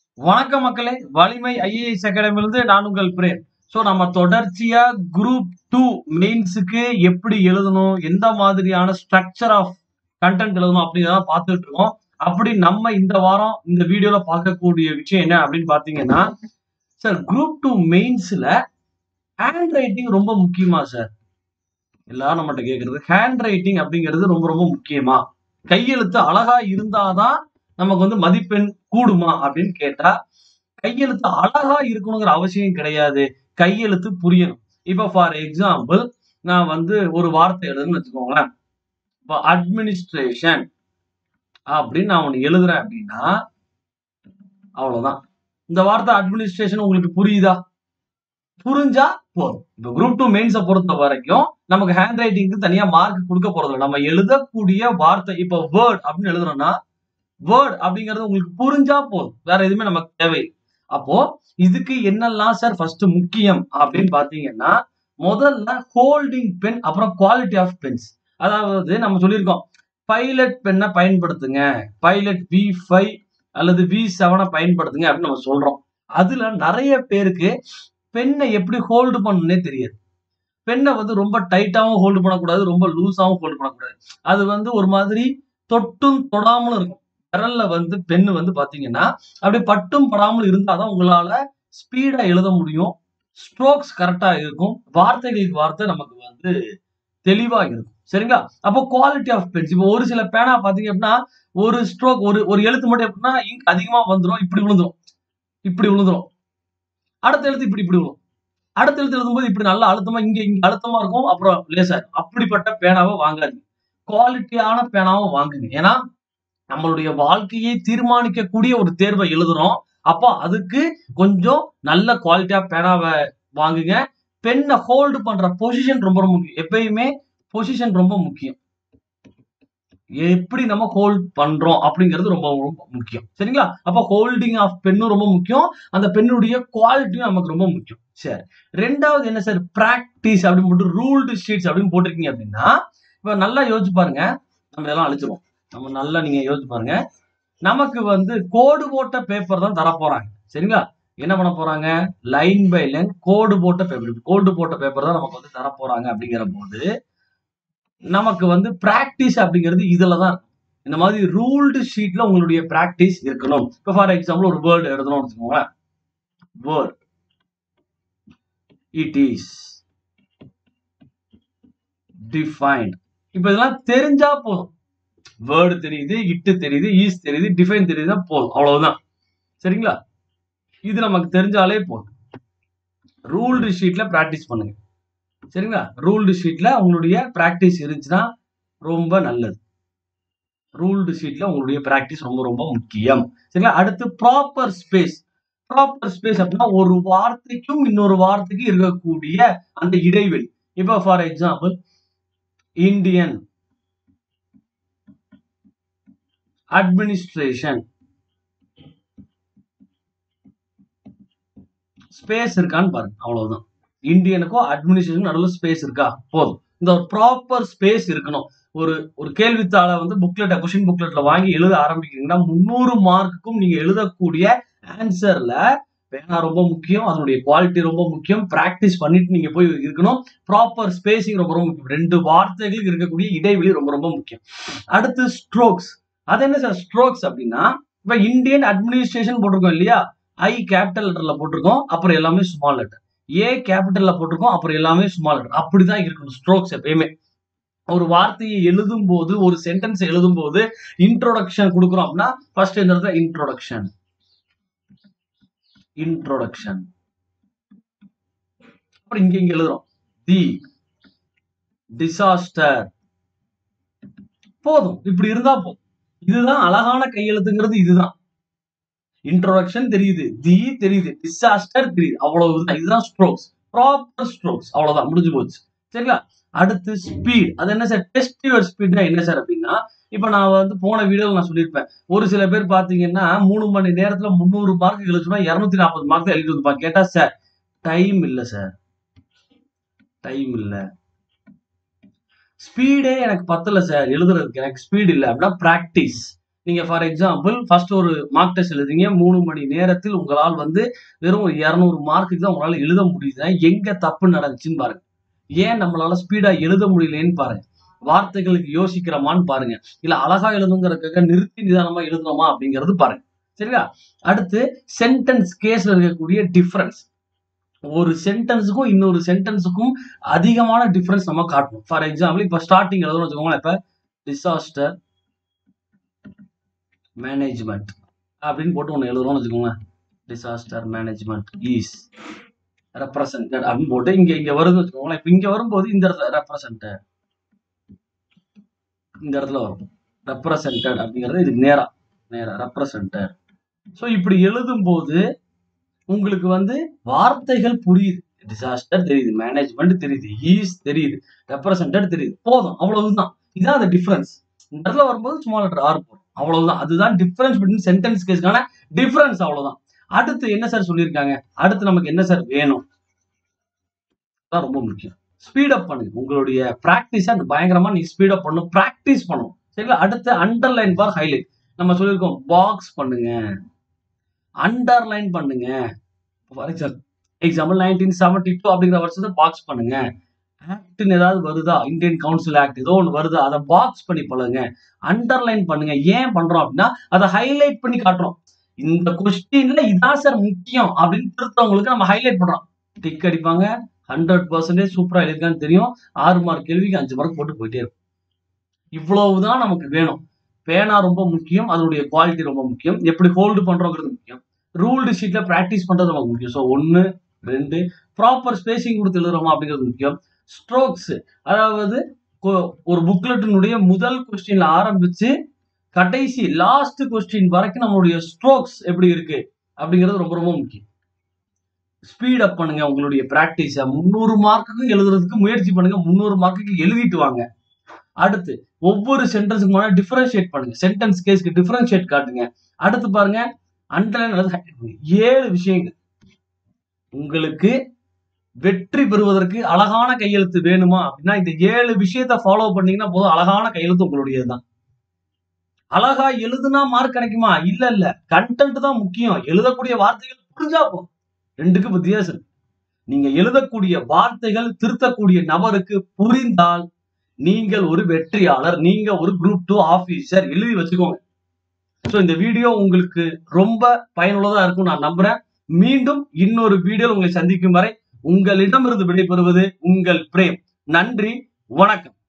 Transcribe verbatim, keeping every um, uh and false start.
வணக்கம் மக்களே, வலிமை ஐஏஎஸ் அகாடமிலிருந்து நான் உங்கள் பிரேம். ஸோ நம்ம தொடர்ச்சியா குரூப் டூ மெயின்ஸுக்கு எப்படி எழுதணும், எந்த மாதிரியான ஸ்ட்ரக்சர் ஆஃப் கண்டென்ட் எழுதணும் அப்படிங்கிறத பார்த்துட்டு இருக்கோம். அப்படி நம்ம இந்த வாரம் இந்த வீடியோல பார்க்கக்கூடிய விஷயம் என்ன அப்படின்னு பார்த்தீங்கன்னா, சார் குரூப் டூ மெயின்ஸ்ல ஹேண்ட் ரைட்டிங் ரொம்ப முக்கியமா சார்? எல்லாரும் நம்மகிட்ட கேட்கறது ஹேண்ட் ரைட்டிங் அப்படிங்கிறது ரொம்ப ரொம்ப முக்கியமா? கையெழுத்து அழகா இருந்தாதான் நமக்கு வந்து மதிப்பெண் கூடுமா அப்படின்னு கேட்டா, கையெழுத்து அழகா இருக்கணுங்கிற அவசியம் கிடையாது. கையெழுத்து புரியணும். இப்ப ஃபார் எக்ஸாம்பிள் நான் வந்து ஒரு வார்த்தை எழுதுன்னு வச்சுக்கோங்களேன். இப்போ அட்மினிஸ்ட்ரேஷன் அப்படின்னு நான் ஒண்ணு எழுதுறேன் அப்படின்னா அவ்வளவுதான். இந்த வார்த்தை அட்மினிஸ்ட்ரேஷன் உங்களுக்கு புரியுதா? புரிஞ்சா போதும். இப்ப குரூப் டூ மெயின்ஸை பொறுத்த வரைக்கும் நமக்கு ஹேண்ட் ரைட்டிங்க்கு தனியா மார்க் கொடுக்க போறது இல்லை. நம்ம எழுதக்கூடிய வார்த்தை இப்ப வேர்ட் அப்படின்னு எழுதுறோம்னா வேர்ட் அப்படிங்கிறது உங்களுக்கு புரிஞ்சா போதும். வேற எதுவுமே நமக்கு தேவை. அப்போ இதுக்கு என்னெல்லாம் சார் ஃபர்ஸ்ட் முக்கியம் அப்படின்னு பாத்தீங்கன்னா, முதல்ல ஹோல்டிங் பென், அப்புறம் குவாலிட்டி ஆஃப் பென்ஸ். அதாவது நம்ம சொல்லியிருக்கோம் பைலட் பென்னை பயன்படுத்துங்க, பைலட் வி ஃபைவ் அல்லது வி செவனை பயன்படுத்துங்க அப்படின்னு நம்ம சொல்றோம். அதுல நிறைய பேருக்கு பெண்ணை எப்படி ஹோல்டு பண்ணணும்னே தெரியாது. பெண்ணை வந்து ரொம்ப டைட்டாவும் ஹோல்டு பண்ணக்கூடாது, ரொம்ப லூஸாவும் ஹோல்டு பண்ணக்கூடாது. அது வந்து ஒரு மாதிரி தொட்டும் தொடாமலும் இருக்கும். விரல்ல வந்து பெண்ணு வந்து பாத்தீங்கன்னா அப்படியே பட்டும் படாமல் இருந்தாதான் உங்களால ஸ்பீடா எழுத முடியும். ஸ்ட்ரோக்ஸ் கரெக்டா இருக்கும். வார்த்தைகளுக்கு வார்த்தை நமக்கு வந்து தெளிவா இருக்கும். சரிங்களா? அப்போ குவாலிட்டி ஆஃப் பென்ஸ். இப்போ ஒரு சில பேனா பாத்தீங்க அப்படின்னா ஒரு ஸ்ட்ரோக் ஒரு ஒரு எழுத்து மட்டும் எப்படின்னா இங்க் அதிகமா வந்துடும், இப்படி விழுந்துரும், இப்படி விழுந்துரும். அடுத்த எழுத்து இப்படி இப்படி விழும். அடுத்த எழுத்து எழுதும்போது இப்படி நல்லா அழுத்தமா இங்க இங்க அழுத்தமா இருக்கும், அப்புறம் லேசா இருக்கும். அப்படிப்பட்ட பேனாவை வாங்காதீங்க. குவாலிட்டியான பேனாவை வாங்குங்க. ஏன்னா நம்மளுடைய வாழ்க்கையை தீர்மானிக்கக்கூடிய ஒரு தேர்வை எழுதுறோம். அப்போ அதுக்கு கொஞ்சம் நல்ல குவாலிட்டியா பேனாவை வாங்குங்க. பெண்ணை ஹோல்டு பண்ற பொசிஷன் ரொம்ப ரொம்ப முக்கியம். எப்பயுமே பொசிஷன் ரொம்ப முக்கியம். எப்படி நம்ம ஹோல்ட் பண்றோம் அப்படிங்கிறது ரொம்ப ரொம்ப முக்கியம். சரிங்களா? அப்ப ஹோல்டிங் ஆஃப் பென்னும் ரொம்ப முக்கியம். அந்த பெண்ணுடைய குவாலிட்டியும் நமக்கு ரொம்ப முக்கியம். சரி, ரெண்டாவது என்ன சார்? பிராக்டிஸ் அப்படின்னு போட்டு ரூல்டு ஷீட்ஸ் அப்படின்னு போட்டிருக்கீங்க அப்படின்னா, இப்ப நல்லா யோசிச்சு பாருங்க. நம்ம இதெல்லாம் அழிச்சிருவோம். நம்ம நல்லா நீங்க யோசிச்சு பாருங்க. நமக்கு வந்து கோடு போட்ட பேப்பர் தான் தர போறாங்க. சரிங்களா? என்ன பண்ண போறாங்க? லைன் பை லைன் கோடு போட்ட பேப்பர். கோடு போட்ட பேப்பர் தான் நமக்கு வந்து தர போறாங்க. அப்படிங்கிற போது நமக்கு வந்து பிராக்டிஸ் அப்படிங்கிறது இதுலதான். இந்த மாதிரி ரூல்டு ஷீட்ல உங்களுடைய பிராக்டிஸ் இருக்கணும். இப்ப ஃபார் எக்ஸாம்பிள் ஒரு வேர்டு எழுதணும்னு வச்சுக்கோங்களேன். Word it is defined. இப்ப இதெல்லாம் தெரிஞ்சா போதும். வேர்டு தெரியுது, இட்டு தெரியுது, ஈஸ் தெரியுது, டிஃபைன் தெரியுதா போதும். அவ்வளவுதான். சரிங்களா? இது நமக்கு தெரிஞ்சாலே போதும். ரூல்டு ஷீட்ல பிராக்டிஸ் பண்ணுங்க. சரிங்களா? ரூல்டு ஷீட்ல உங்களுடைய பிராக்டிஸ் இருந்துச்சுன்னா ரொம்ப நல்லது. ரூல்டு ஷீட்ல உங்களுடைய பிராக்டிஸ் ரொம்ப ரொம்ப முக்கியம். சரிங்களா? அடுத்து ப்ராப்பர் ஸ்பேஸ். ப்ராப்பர் ஸ்பேஸ் அப்படின்னா ஒரு வார்த்தைக்கும் இன்னொரு வார்த்தைக்கும் இருக்கக்கூடிய அந்த இடைவெளி. இப்ப for example Indian administration, space இருக்கான்னு பாருங்க. அவ்வளவுதான். இந்தியனுக்கும் அட்மினிஸ்ட்ரேஷன் நடுவில் ஸ்பேஸ் இருக்கா? போதும். இந்த ஒரு ப்ராப்பர் ஸ்பேஸ் இருக்கணும். ஒரு ஒரு கேள்வித்தாளை வந்து புக்லெட் கொஸ்டின் புக்லெட்ல வாங்கி எழுத ஆரம்பிக்கிறீங்கன்னா முன்னூறு மார்க்குக்கும் நீங்க எழுதக்கூடிய ஆன்சர்ல பேனா ரொம்ப முக்கியம், அதனுடைய குவாலிட்டி ரொம்ப முக்கியம். பிராக்டிஸ் பண்ணிட்டு நீங்க போய் இருக்கணும். ப்ராப்பர் ஸ்பேசிங் ரொம்ப ரொம்ப முக்கியம். ரெண்டு வார்த்தைகளுக்கு இருக்கக்கூடிய இடைவெளி ரொம்ப ரொம்ப முக்கியம். அடுத்து ஸ்ட்ரோக்ஸ். அது என்ன சார் ஸ்ட்ரோக்ஸ் அப்படின்னா, இப்ப இந்தியன் அட்மினிஸ்ட்ரேஷன் போட்டிருக்கோம் இல்லையா? ஐ கேபிட்டல் லெட்டர்ல போட்டிருக்கோம், அப்புறம் எல்லாமே ஸ்மால் லெட்டர். ஏ கேபிட்டல்ல போட்டிருக்கோம், அப்புறம் எல்லாமே ஸ்மால் லெட்டர். அப்படிதான் இருக்கணும் ஸ்ட்ரோக்ஸ் எப்பயுமே. ஒரு வார்த்தையை எழுதும் போது, ஒரு சென்டென்ஸ் எழுதும் போது இன்ட்ரோடக்ஷன் கொடுக்குறோம் அப்படின்னா ஃபர்ஸ்ட் இந்த இடத்துல இன்ட்ரோடக்ஷன் இன்ட்ரோடக்ஷன் அப்புறம் இங்க இங்க எழுதுறோம் தி டிசாஸ்டர். போதும். இப்படி இருந்தா போதும். இதுதான் அழகான கையெழுத்துங்கிறது. இதுதான் இன்ட்ரோடக்ஷன் தெரியுது, தி தெரியுது, டிசாஸ்டர் தெரியுது, அவ்வளவுதான். இதுதான் ஸ்ட்ரோக்ஸ். Proper strokes. அவ்வளவுதான், முடிஞ்சு போச்சு. சரிங்களா? அடுத்து ஸ்பீட். அது என்ன சார்? டெஸ்ட் யுவர் ஸ்பீட்னா என்ன சார் அப்படின்னா, இப்ப நான் வந்து போன வீடியோல நான் சொல்லியிருப்பேன். ஒரு சில பேர் பாத்தீங்கன்னா மூணு மணி நேரத்துல முந்நூறு மார்க் எழுதுனா இருநூத்தி நாற்பது மார்க் தான் எழுதி வந்துப்பாங்க. கேட்டா சார் டைம் இல்ல சார், டைம் இல்ல, ஸ்பீடே எனக்கு பத்தல சார் எழுதுறதுக்கு, எனக்கு ஸ்பீட் இல்ல அப்படின்னா பிராக்டிஸ். நீங்க ஃபார் எக்ஸாம்பிள் ஃபர்ஸ்ட் ஒரு மார்க் டெஸ்ட் எழுதுறீங்க. மூணு மணி நேரத்தில் உங்களால் வந்து வெறும் ஒரு இருநூறு மார்க்குக்கு தான் உங்களால எழுத முடியுதுன்னா எங்க தப்பு நடந்துச்சுன்னு பாருங்க. ஏன் நம்மளால ஸ்பீடா எழுத முடியலன்னு பாருங்க. வார்த்தைகளுக்கு யோசிக்கிறோமான்னு பாருங்க. இல்ல அழகா எழுதுங்கிறதுக்காக நிறுத்தி நிதானமா எழுதுறோமா அப்படிங்கிறது பாருங்க. சரியா? அடுத்து சென்டென்ஸ் கேஸ்ல இருக்கக்கூடிய டிஃபரன்ஸ். ஒரு சென்டென்ஸுக்கும் இன்னொரு சென்டென்ஸுக்கும் அதிகமான டிஃபரன்ஸ் நம்ம காட்டணும். ஃபார் எக்ஸாம்பிள் இப்ப ஸ்டார்டிங் எழுதணும்னு வச்சுக்கோங்களேன். இப்ப டிசாஸ்டர் மேனேஜ்மெண்ட் அப்படின்னு போட்டு ஒண்ணு எழுதுறோம்னு வச்சுக்கோங்க. டிசாஸ்டர் மேனேஜ்மெண்ட் இஸ் ரெப்ரசன்டட் அப்படின்னு போட்டு இங்க இங்க வருதுன்னு வச்சுக்கோங்களேன். இப்ப இங்க வரும்போது இந்த இடத்துல ரெப்ரசன்டட் இந்த இடத்துல வரும். ரெப்ரசன்டட் அப்படிங்கிறது இதுக்கு நேரா நேரா ரெப்ரசன்டட். சோ இப்படி எழுதும் போது உங்களுக்கு வந்து வார்த்தைகள் புரியுது. டிசாஸ்டர் தெரியுது, மேனேஜ்மெண்ட் தெரியுது, ஈஸ் தெரியுது, ரெப்ரசன்டட் தெரியுது. போதும், அவ்வளவுதான். இதான் அந்த டிஃபரன்ஸ். இந்த இடத்துல வரும்போது சும்மா லெட்டர் ஆர் போடும். அவ்வளவுதான். அதுதான் டிஃபரன்ஸ் பிட்வீன் சென்டென்ஸ் கேஸ்க்கான டிஃபரன்ஸ். அவ்வளவுதான். அடுத்து என்ன சார் சொல்லியிருக்காங்க? அடுத்து நமக்கு என்ன சார் வேணும்? தான் ரொம்ப முக்கியம். ஸ்பீட் அப் பண்ணுங்க. உங்களுடைய பிராக்டிஸை பயங்கரமா நீங்க ஸ்பீட் அப் பண்ணணும், பிராக்டிஸ் பண்ணணும். சரிங்களா? அடுத்து அண்டர்லைன் பார் ஹைலைட். நம்ம சொல்லியிருக்கோம் பாக்ஸ் பண்ணுங்க, அண்டர்லைன் பண்ணுங்க. For example nineteen seventy two அப்படிங்கிற வருஷத்தை பாக்ஸ் பண்ணுங்க. ஆக்ட்னு ஏதாவது வருதா, இந்தியன் கவுன்சில் ஆக்ட் ஏதோ ஒன்று வருதா, அதை பாக்ஸ் பண்ணி பழகுங்க, அண்டர்லைன் பண்ணுங்க. ஏன் பண்றோம் அப்படின்னா அதை ஹைலைட் பண்ணி காட்டுறோம். இந்த கொஸ்டின்ல இதான் சார் முக்கியம் அப்படின்னு திருத்தவங்களுக்கு நம்ம ஹைலைட் பண்றோம். டிக் அடிப்பாங்க, ஹண்ட்ரட் பர்சன்டேஜ் சூப்பரா எழுதிருக்கான்னு தெரியும். ஆறு மார்க் கேள்விக்கு அஞ்சு மார்க் போட்டு போயிட்டே இருக்கும். இவ்வளவுதான் நமக்கு வேணும். பேனா ரொம்ப முக்கியம், அதனுடைய குவாலிட்டி ரொம்ப முக்கியம், எப்படி ஹோல்டு பண்றோங்கிறது முக்கியம், ரூல்டு ஷீட்ல பிராக்டிஸ் பண்றது நமக்கு முக்கியம். ஸோ ஒன்னு ரெண்டு ப்ராப்பர் ஸ்பேசிங் கொடுத்து எழுதுறோமா அப்படிங்கிறது முக்கியம். ஸ்ட்ரோக்ஸ், அதாவது ஒரு புக்லெட்டினுடைய முதல் கொஸ்டின்ல ஆரம்பிச்சு கடைசி லாஸ்ட் கொஸ்டின் வரைக்கும் நம்மளுடைய ஸ்ட்ரோக்ஸ் எப்படி இருக்கு அப்படிங்கிறது ரொம்ப ரொம்ப முக்கியம். ஸ்பீட் அப் பண்ணுங்க உங்களுடைய பிராக்டிஸ. முன்னூறு மார்க்குக்கு எழுதுறதுக்கு முயற்சி பண்ணுங்க. முன்னூறு மார்க்குக்கு எழுதிட்டு வாங்க. அடுத்து ஒவ்வொரு சென்டென்ஸுக்கு முன்னாடி டிஃபரன்ஷியேட் பண்ணுங்க. சென்டென்ஸ் கேஸ்க்கு டிஃபரன்ஷியேட் காட்டுங்க. அடுத்து பாருங்க அண்டர்லைன் அல்லது ஹைலைட் பண்ணுங்க. ஏழு விஷயங்கள். உங்களுக்கு வெற்றி பெறுவதற்கு அழகான கையெழுத்து வேணுமா அப்படின்னா இந்த ஏழு விஷயத்த ஃபாலோ பண்ணீங்கன்னா போதும். அழகான கையெழுத்து உங்களுடையதுதான். அழகா எழுதுனா மார்க் கிடைக்குமா? இல்ல இல்ல, கண்டென்ட் தான் முக்கியம். எழுதக்கூடிய வார்த்தைகள் புரிஞ்சா போதும். ரெண்டுக்கு வித்தியாசம். நீங்க எழுதக்கூடிய வார்த்தைகள் திருத்தக்கூடிய நபருக்கு புரிந்தால் நீங்கள் ஒரு வெற்றியாளர், நீங்க ஒரு குரூப் டூ ஆபீசர். எழுதி வச்சுக்கோங்க. சோ இந்த வீடியோ உங்களுக்கு ரொம்ப பயனுள்ளதா இருக்கும் நான் நம்புறேன். மீண்டும் இன்னொரு வீடியோவில் உங்களை சந்திக்கும் வரை உங்களிடமிருந்து விடைபெறுவது உங்கள் பிரேம். நன்றி, வணக்கம்.